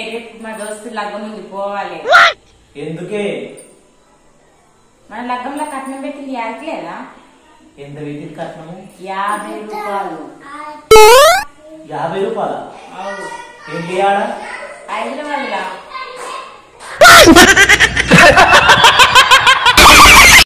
రేపు మా దోస్తు లగ్గం ఉంది పోవాలి. ఎందుకే? మన లగ్గంలో కట్నం పెట్టింది యాదట్లేదా? ఎంత పెట్టింది కట్నము? 50 రూపాయలు. 50 రూపాయలా? అవును. ఏంటి ఆడ? హైదరాబాద్ లా